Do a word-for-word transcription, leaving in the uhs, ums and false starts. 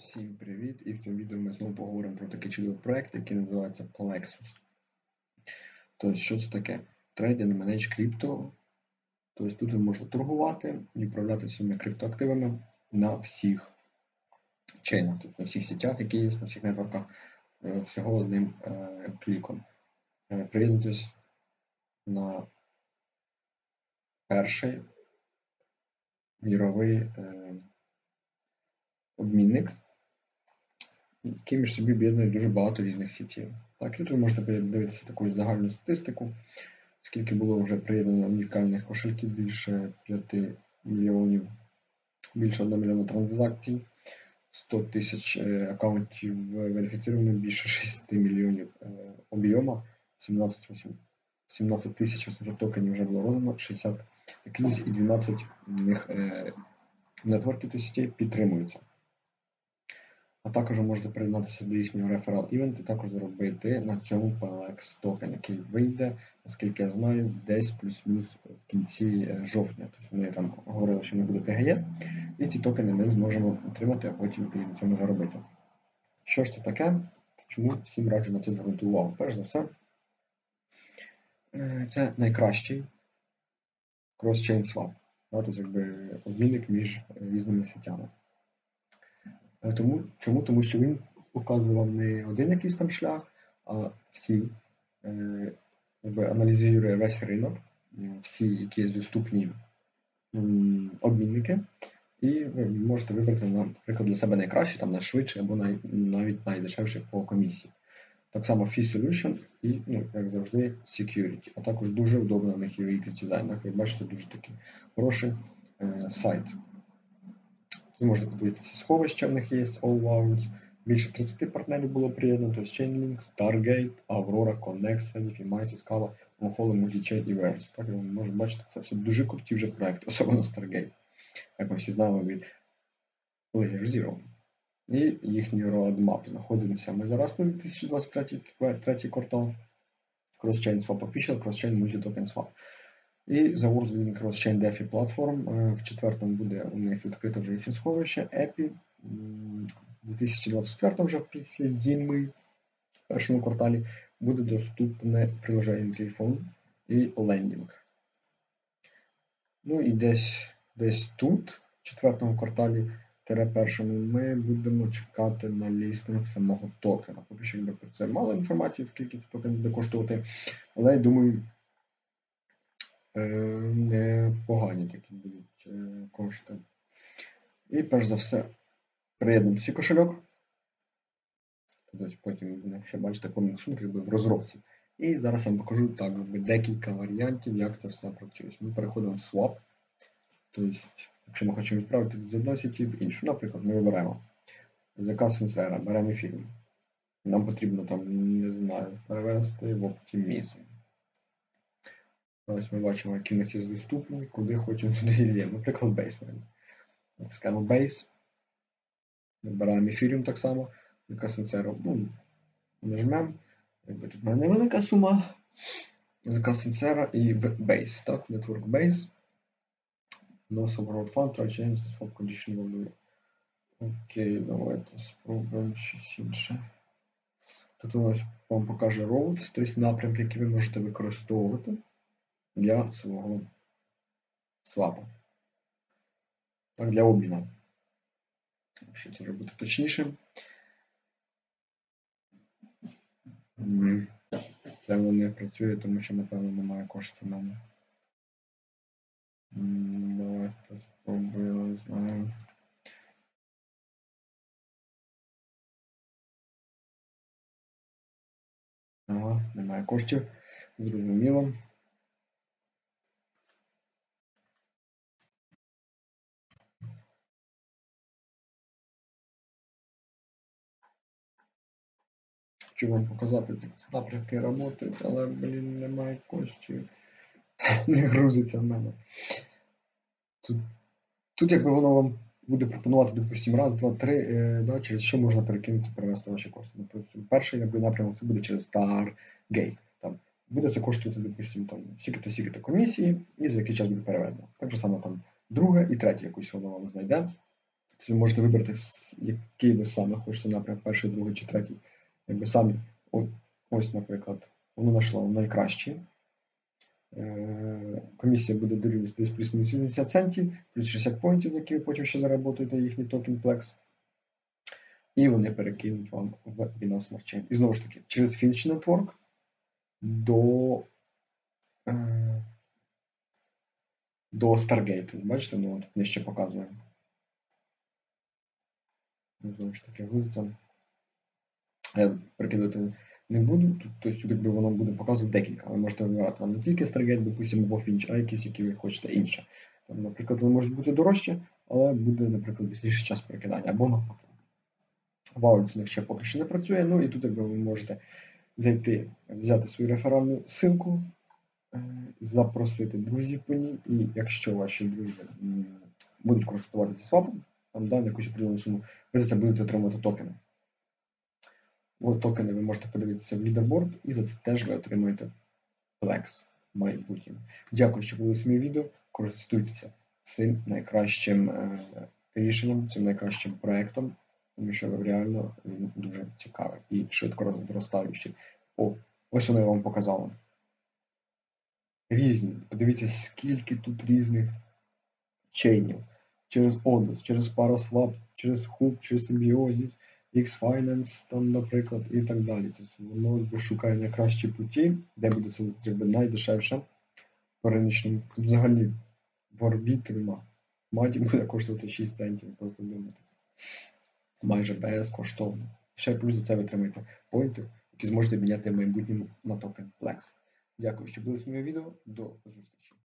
Всім привіт! І в цьому відео ми знову поговоримо про такий чудовий проект, який називається Plexus. Тобто, що це таке? Trade and Manage Crypto. Тобто тут ви можете торгувати і управляти своїми криптоактивами на всіх чейнах, тобто на всіх сетях, які є, на всіх нетворках, всього одним е, кліком. Е, Приєднуйтесь на перший міровий е, обмінник, які між собі об'єднують дуже багато різних сетів. Так, тут ви можете подивитися таку загальну статистику, скільки було вже приєднано унікальних кошельків, більше п'яти мільйонів, більше одного мільйона транзакцій, сто тисяч аккаунтів верифіцировано, більше шести мільйонів об'єма, сімнадцять тисяч вісімсот токенів вже було роздано, шістдесят якісь і дванадцять них нетворків та сетей підтримуються. А також ви можете приєднатися до їхнього реферал івенту і також заробити на цьому Plex токен, який вийде, наскільки я знаю, десь плюс-мінус в кінці жовтня. Тобто вони там говорили, що не буде ті ге є, і ці токени ми зможемо отримати, а потім і на цьому заробити. Що ж це таке? Чому всім раджу на це звернути увагу? Перш за все, це найкращий cross-chain swap, тобто якби обмінник між різними сетями. Тому, чому? Тому що він показує вам не один якийсь там шлях, а всі, е, якби аналізує весь ринок, всі які доступні м, обмінники, і ви можете вибрати, наприклад, для себе найкраще, там найшвидше або най, навіть найдешевше по комісії. Так само Fee Solution і, ну, як завжди, Security. А також дуже удобно на них ю екс дизайн. Як ви бачите, дуже такий хороший е, сайт. Ви можете подивитися сховища, в них є All Wallets. Більше тридцять партнерів було приєднано, тобто Chainlink, Stargate, Aurora, Connex, Sanif, Mises, Scala, Monholo, Multichain і Verse. Так, ви можете бачити, це все дуже круті вже проекти, особливо Stargate. Як ми всі знаємо від Layer Zero. І їхній roadmap знаходимося. Ми зараз на дві тисячі двадцять третій квартал. Cross-Chain Swap Official, Cross-Chain Multi-Token Swap. І за World Leading Cross-Chain DeFi Platform в четвертому буде у них відкрите вже їхнє сховище. епі в дві тисячі двадцять четвертому вже після зими в першому кварталі буде доступне приложення телефон і лендінг. Ну і десь, десь тут, в четвертому кварталі, першому, ми будемо чекати на лістинг самого токена. Поки що про це мало інформації, скільки це токен буде коштувати, але я думаю, непогані такі будуть кошти. І перш за все приєднуємо свій кошельок. Тобто потім ви ще бачите коміксунок в розробці. І зараз я вам покажу так, декілька варіантів, як це все працює. Ми переходимо в swap. Тобто, якщо ми хочемо відправити з одної сеті в іншу, наприклад, ми вибираємо заказ сенсера, беремо ефіріум. Нам потрібно там, не знаю, перевести в оптимізм. Ось ми бачимо, які в них є доступні, куди хочемо, туди є. Наприклад, Base. Натискаємо Base. Вибираємо ефіріум так само. Заказ сенсера, ну, нажмемо. Якби тут в мене невелика сума. Заказ сенсера і в Base, так, Network Base. No Overall Fund, Try Change, Swap Condition Value. Окей, давайте спробуємо щось інше. Тут у нас вам покаже routes, тобто напрямки, які ви можете використовувати для свого свапу. Так, для обміну. Якщо це робити точнішим. Це воно не працює, тому що, напевно, немає коштів в мене. Давайте спробуємо, не знаю. Ага, немає коштів. Зрозуміло. Хочу вам показати напрямки роботи, але, блін, немає коштів. Не грузиться в мене. Тут, тут якби воно вам буде пропонувати, допустимо, раз, два, три, е, да, через що можна перекинути, перевести ваші кошти. Допустим, перший якби, напрямок це буде через Stargate. Там буде це коштувати, допустимо, там стільки-то, стільки-то комісії, і за який час буде переведено. Так же само там друге і третє якусь воно вам знайде. Тобто ви можете вибрати, який ви саме хочете напрямок, перший, другий чи третій. Якби самі, ось, наприклад, воно знайшло найкращі. Комісія буде дорівнювати десь плюс-мінус вісімдесят центів, плюс шістдесят поінтів, які ви потім ще заработаєте їхній токен Plex. І вони перекинуть вам в Binance Smart Chain. І знову ж таки, через Finch Network до, е, до Stargate. Бачите, ну от нижче показує. Знову ж таки, ви там. Я прикидати не буду, тобто тут якби воно буде показувати декілька. Ви можете вибирати там не тільки Stargate, допустимо, або Finch, а якісь, які ви хочете інше. Там, наприклад, вони можуть бути дорожче, але буде, наприклад, більше час перекидання, або навпаки. Валет у них ще поки що не працює, ну і тут якби ви можете зайти, взяти свою реферальну ссылку, запросити друзів по ній, і якщо ваші друзі будуть користуватися свапом, там далі якусь определену суму, ви за це будете отримувати токени. От токени ви можете подивитися в лідерборд, і за це теж ви отримуєте Plex в майбутньому. Дякую, що подивилися моє відео. Користуйтеся цим найкращим е, рішенням, цим найкращим проєктом, тому що реально він дуже цікавий і швидко розростаючий. О, ось воно я вам показала. Різні. Подивіться, скільки тут різних чейнів. Через Ondas, через Paraswap, через Hoop, через Symbiosis, X-Finance, там, наприклад, і так далі. Тобто воно шукає найкращі путі, де буде це якби, найдешевше по риночному. Тут взагалі в орбіті маті буде коштувати шість центів, просто думатися. Майже безкоштовно. Ще плюс за це ви отримаєте поінти, які зможете міняти в майбутньому на токен Plex. Дякую, що дивились моє відео. До зустрічі.